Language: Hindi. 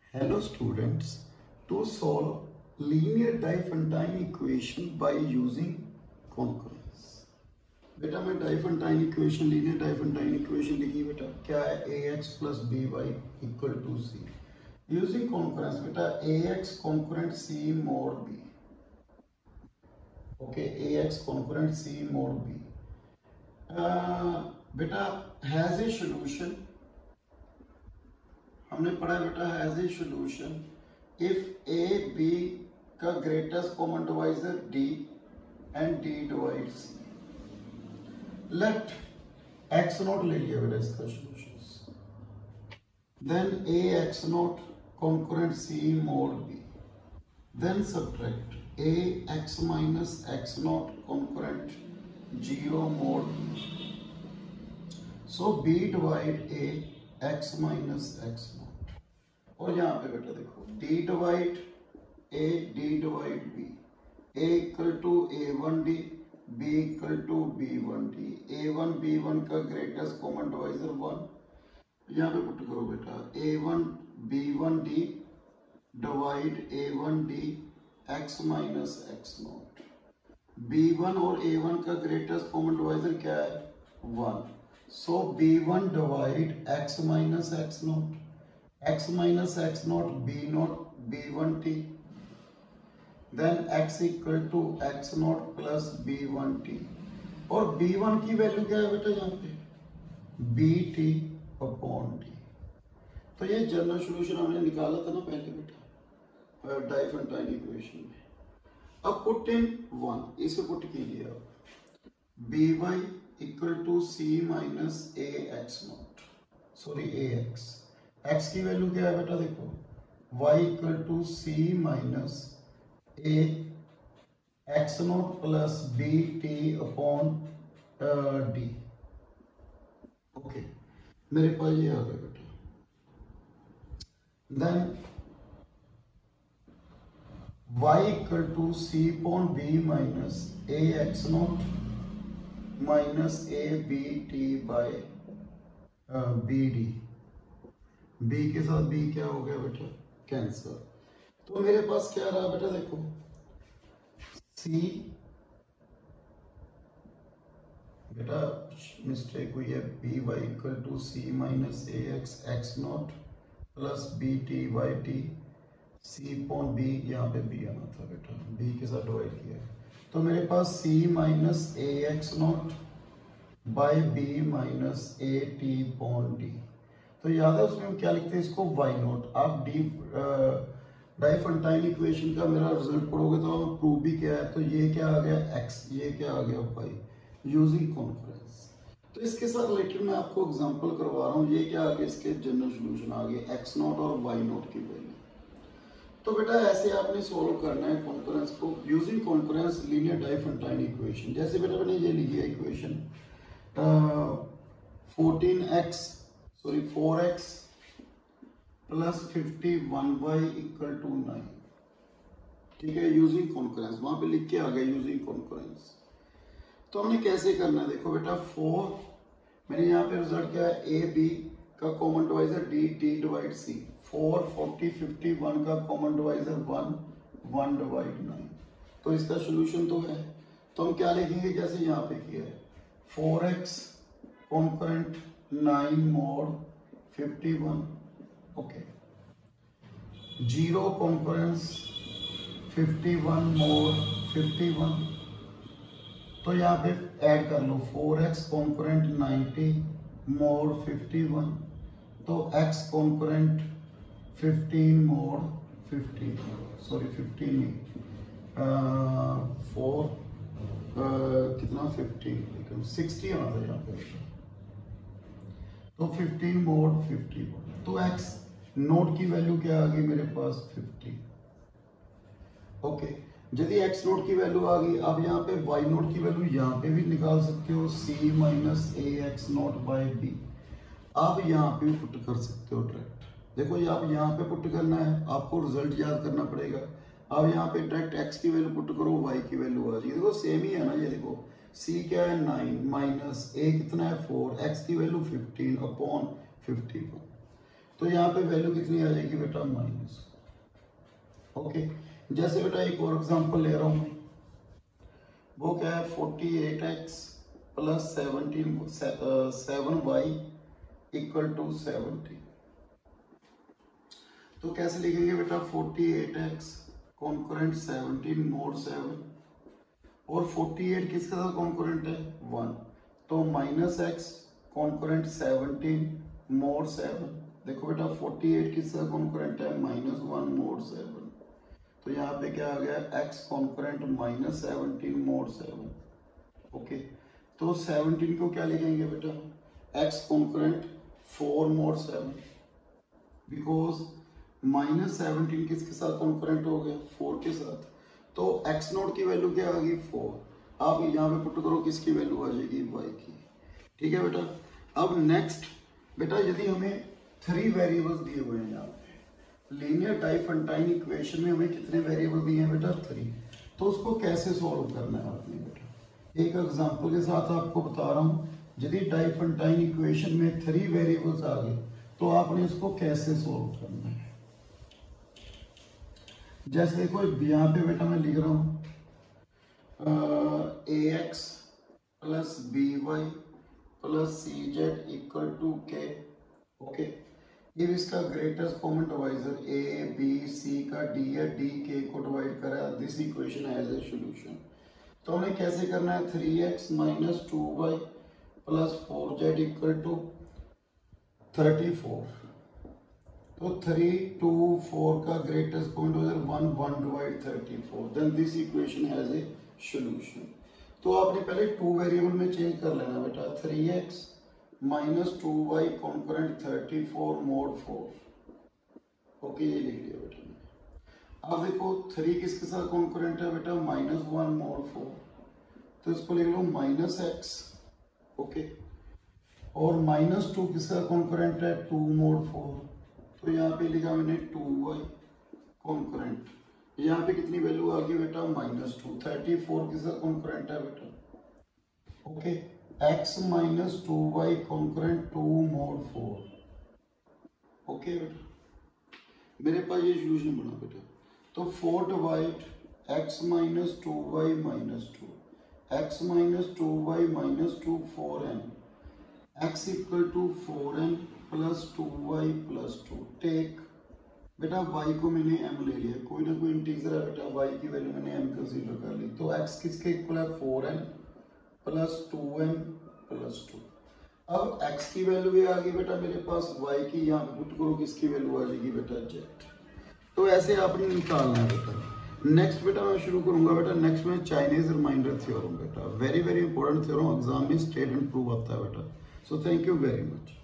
Hello students, to solve linear Diophantine equation by using concurrence। बेटा मैं Diophantine equation, linear Diophantine equation लिखी बेटा, क्या है ax plus by equal to c। Using concurrence बेटा ax concurrent c mod b, okay, ax concurrent c mod b बेटा has a solution, हमने पढ़ा बेटा has a solution if a b का greatest common divisor d and d divide c. Let x nought ले लिया बेटा इसका solution, then a x nought congruent c mod b, then subtract a x minus x nought congruent 0 mod b, so b divide a x minus x nought. और यहाँ पे बेटा देखो d divide a d divide b, a equal to a1 d, b equal to b1 d, a1 b1 का ग्रेटेस्ट कॉमन डिवाइजर 1, यहाँ पे पुट करो बेटा a1 b1 d divide a1 d x minus x nought. b1 और a1 का ग्रेटेस्ट कॉमन डिवाइजर क्या है 1, so b1 divide x minus x naught, x minus x naught b naught b1t, then x equal to x naught plus b1t। और b1 की वैल्यू क्या है बेटा यहाँ पे bt अपॉन t। तो ये जनरल सॉल्यूशन हमने निकाला था ना पहले बेटा डाइफेंटाइन इक्वेशन में। अब पुट इन 1, इसे पुट कीजिए अब by equal to c minus a x nought, sorry a x, x की वैल्यू क्या है बेटा देखो y equal to c minus a x nought plus b t upon d. Okay मेरे पास ये आ गया बेटा, then y equal to c upon b minus a x nought minus a b t by b d, b के साथ बी क्या हो गया बेटा कैंसर। तो मेरे पास क्या रहा बेटा देखो सी, बेटा मिस्टेक हुई है, b y equal to c minus a x x nought plus b t y t, c upon b, यहाँ पे बी आना था बेटा, बी के साथ डिवाइड किया। तो मेरे पास c minus a x nought by b minus a t upon d. तो याद है उसमें हम क्या लिखते हैं इसको y नॉट। आप डी डाइफेंटाइन इक्वेशन का मेरा रिजल्ट पढ़ोगे तो प्रूव भी क्या है, तो ये क्या आ गया x, ये क्या आ गया y, यूजिंग कॉन्फ्रेंस। तो इसके साथ रिलेटेड मैं आपको एग्जांपल करवा रहा हूँ, ये क्या आ गया इसके जनरल सॉल्यूशन आ गए x नॉट और y नॉट की वैल्यू। तो बेटा ऐसे आपने सोल्व करना है कॉन्करेंस को using congruence linear diophantine equation. जैसे बेटा मैंने ये लिखी है equation 4x plus 51y equal to 9, ठीक है, यूजिंग कॉन्करेंस, वहां पे लिख के आ गया यूजिंग कॉन्करेंस। तो हमने कैसे करना है देखो बेटा 4, मैंने यहाँ पे रिजल्ट क्या है ए बी का common divisor d, d divide c, 4 40 51 का कॉमन डिवाइजर 1, 1 डिवाइड 9। तो इसका सोल्यूशन तो है, तो हम क्या लिखेंगे जैसे यहाँ पे किया है 4x congruent 9 mod 51, okay, 0 congruence 51 mod 51। तो यहाँ पे ऐड कर लो 4x कॉन्करेंट 90 मोड 51, तो x कॉन्करेंट 15 मोड 15, सॉरी 15 नहीं 4 कितना 15 60 आना था यहाँ पे, तो 15 मोड 51। तो x नोट की वैल्यू क्या आ गई मेरे पास 50, ओके। यदि x नोट की वैल्यू आ गई, अब यहाँ पे y नोट की वैल्यू यहाँ पे भी निकाल सकते हो c minus a x nought by b, आप यहाँ पे पुट कर सकते हो डायरेक्ट। देखो ये आप यहाँ पे पुट करना है, आपको रिजल्ट याद करना पड़ेगा। अब यहाँ पे डायरेक्ट x की वैल्यू पुट करो, y की वैल्यू आ जाएगी, देखो सेम ही है ना, ये देखो c क्या है 9 माइनस a कितना है 4, x की वैल्यू 15 अपॉन 51। तो यहाँ पे वैल्यू कितनी आ जाएगी बेटा माइनस। ओके, जैसे बेटा एक और एग्जांपल ले रहा हूँ मैं, वो क्या है 48x plus 7y equal to 70। तो कैसे लिखेंगे बेटा 48x कॉन्करेंट 17 मोड 7 और 48 किसके साथ कॉन्करेंट है 1, तो माइनस x कॉन्करेंट 17 मोड 7। देखो बेटा 48 किसके साथ कॉन्करेंट है -1 मोड 7, तो यहाँ पे क्या आ गया x कॉन्करेंट -17 मोड 7। ओके, तो 17 को क्या लिखेंगे बेटा x कॉन्करेंट 4 मोड 7, बिकॉज -17 किसके साथ कॉन्करेंट हो गया 4 के साथ, तो x नोट की वैल्यू क्या आ गई 4। आप यहाँ पे पुट करो किसकी वैल्यू आ जाएगी y की। ठीक है बेटा, अब नेक्स्ट बेटा यदि हमें 3 वेरिएबल्स दिए हुए हैं यहाँ पे लीनियर डाइफेंटाइन इक्वेशन में, हमें कितने वेरिएबल दिए हैं बेटा 3, तो उसको कैसे सॉल्व करना है आपने बेटा। एक एग्जांपल के साथ आपको बता रहा हूँ, यदि डाइफेंटाइन इक्वेशन में 3 वेरिएबल्स आ गए तो आपने इसको कैसे सॉल्व करना है। जैसे देखो यहाँ पे बेटा मैं लिख रहा हूँ ax plus by plus cz equal to k। Okay, ये इसका greatest common divisor a b c का d है, d k को डिवाइड करा this equation as a solution. तो हमें कैसे करना है 3x minus 2y plus 4z equal to 34। तो 3 2 4 का greatest common divisor 1 1 divide 34, then this equation has a solution. तो आपने पहले 2 वेरिएबल में चेंज कर लेना बेटा 3x minus 2y concurrent 34 mode 4। Okay, ये लिख लिया बेटा मैंने। अब देखो 3 किसके साथ कॉन्करेंट है बेटा -1 मोड 4, तो इसको लिख लो -x। ओके, और -2 किसके साथ कॉन्करेंट है 2 मोड 4, तो यहाँ पे लिखा मैंने 2y कॉन्करेंट, यहाँ पे कितनी वैल्यू आ गई बेटा -2। 34 के साथ कॉन्करेंट है बेटा। Okay, x minus 2y congruent 2 mod 4। Okay बेटा, मेरे पास ये सॉल्यूशन बना बेटा। तो 4 divide x minus 2y minus 2, x minus 2y minus 2 4n, x equal to 4n plus 2y plus 2। Take बेटा y को मैंने m ले लिया, कोई ना कोई इंटीजर है बेटा, y की वैल्यू मैंने m कंसीडर कर ली, तो x किसके इक्वल है 4n प्लस 2n प्लस 2। अब x की वैल्यू ये आ गई बेटा मेरे पास, y की यहाँ पे पुट करो किसकी वैल्यू आ जाएगी बेटा z। तो ऐसे आपने निकालना है बेटा। नेक्स्ट बेटा मैं शुरू करूंगा बेटा, नेक्स्ट में चाइनीज रिमाइंडर थ्योरम बेटा, very very important theorem, exam में स्टेट एंड प्रूव आता है बेटा। So thank you very much.